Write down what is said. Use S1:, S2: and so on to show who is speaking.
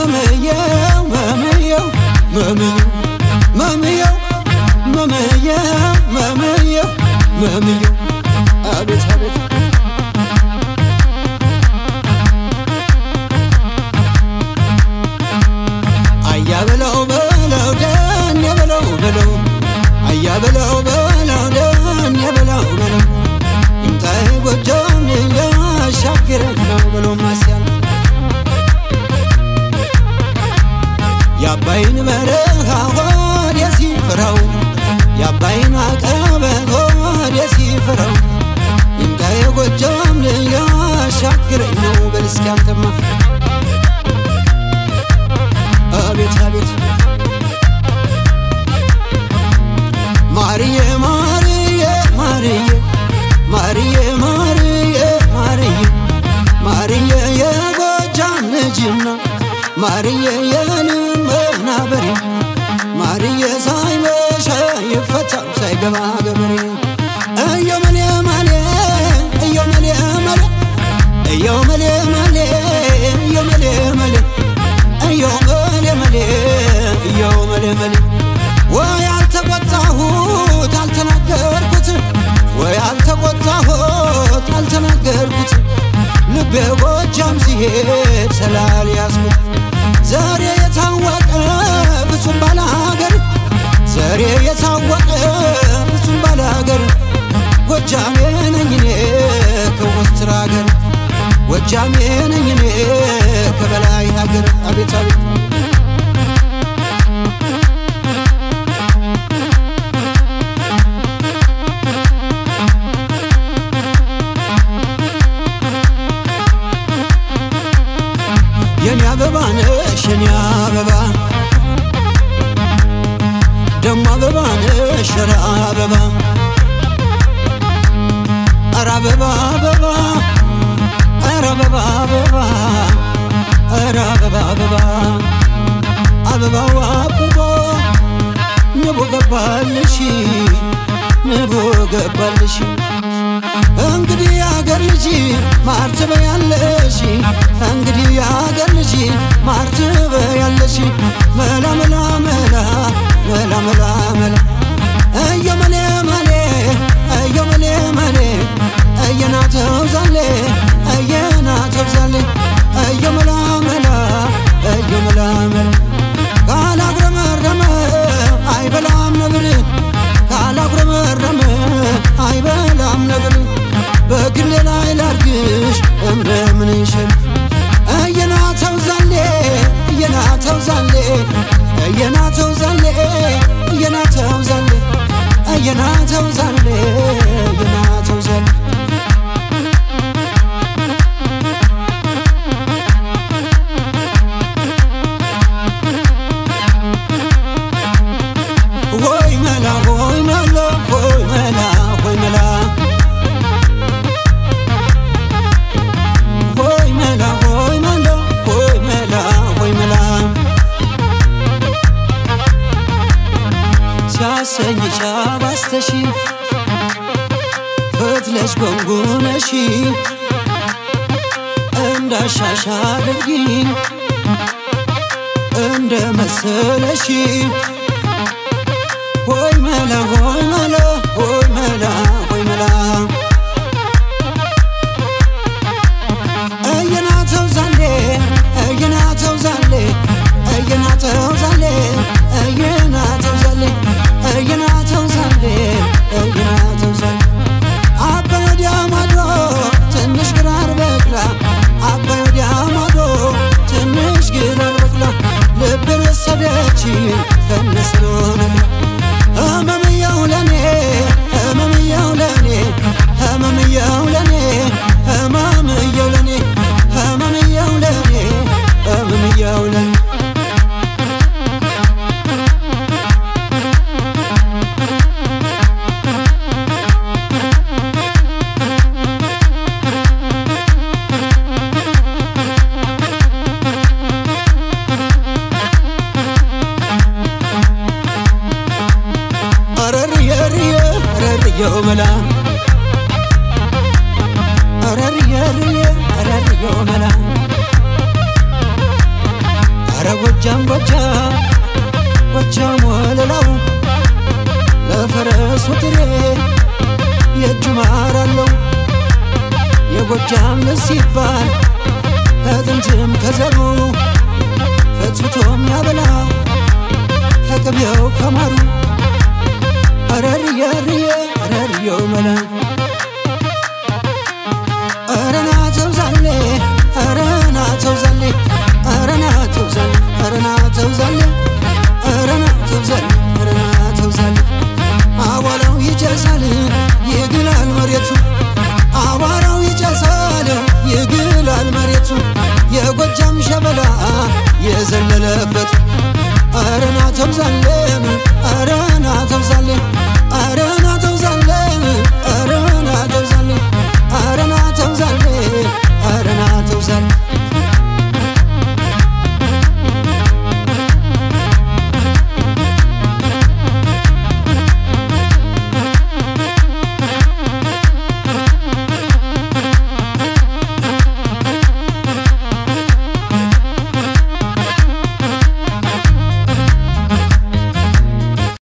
S1: ماميو أبيت أبيت أيا بلو بلو دان يا بلو بلو أيا بلو بلو دان يا بلو بلو إمتى قدام يا شاكر بلو بلو ماسيان يا بين مرها غاد يا سيفراو يا بين عقبة غاد يا سيفراو إمتى قدام يا شاكر بلو بالسكان تما أبيت أبيت ماريا ماريا ماريا ماريا ماريا ماريا ماريا يا وجان جنة ماريا يا نمنابري ماريا سايمة شايف فتح سايقبا قبري أيوم لي مالي أيوم لي مالي أيوم لي مالي أيوم لي مالي أيوم لي مالي أيوم لي مالي ويالتقطعه تعالتناقركت ويالتقطعه تعالتناقركت لبي قجام سيهد سلال ياسكت زاري يتاوق بسم بالاغر زاري يتاوق بسم بالاغر قجامي نيني كوستراغر قجامي نيني كبلاي هاغر أبيت أبيت يا بابا نشن يا بابا دم بابا نشر يا بابا أرا بابا بابا أرا بابا بابا أرا بابا بابا أبابا وابابا نبو قبالشي نبو قبالشي እንግዲህ ያገር ልጅ ማርተበ ያለሽ እንግዲህ ያገር ልጅ ማርተበ ያለሽ መላ መላ መላ መላ መላ መላ አየመኔ ማኔ አየመኔ ማኔ አየናተው ዛሌ አየናተው ዛሌ አየመላ መላ አየመላ መላ ካላግረመረመ አይበላም ነብር ካላግረመረመ አይበላም ነብር በግል ላይ ላርግሽ እንደምን ይሽል አየናተው ዛሌ አየናተው ዛሌ አየናተው ዛሌ አየናተው ዛሌ አየናተው ዛሌ አየናተው ዛሌ ወይ መላ ወይ መላ ወይ መላ ወይ መላ سيجا باستشي فتلش بنقونشي عند شاشا دقين عند مسلشي وي ملا وي ملا وي ملا وي ملا أينا توزالي أينا توزالي أينا توزالي أينا توزالي أينا توزالي أينا توزالي عبد يا مادو تنش قرار بكلا عبد يا مادو تنش قرار بكلا لبن السداتي فنسرون أمامي يولاني أمامي يولاني أمامي يولاني أمامي يولاني أمامي يولاني أمامي يولاني يا ملا أرى يا ملا ጎጃም ጎጃም ወለላው ለፈረሱ ትሬ የእጁ ማር አለው የጎጃም ሲባል ከጥንትም ከዘሩ ፈትፍቶም ያበላ ከቅቤው ከማሩ አረርዬ አረርዬው መላ አረና ተውዛሌ አረና ተውዛሌ አረና ተውዛሌ አረና ተውዛሌ አረና ተውዛሌ አረና ተውዛሌ አዋራው ይጨሳል ይግላል መሬቱ አዋራው ይጨሳል ይግላል መሬቱ የጎጃም ሸበላ የዘለለበት አረና ተውዛሌ አረና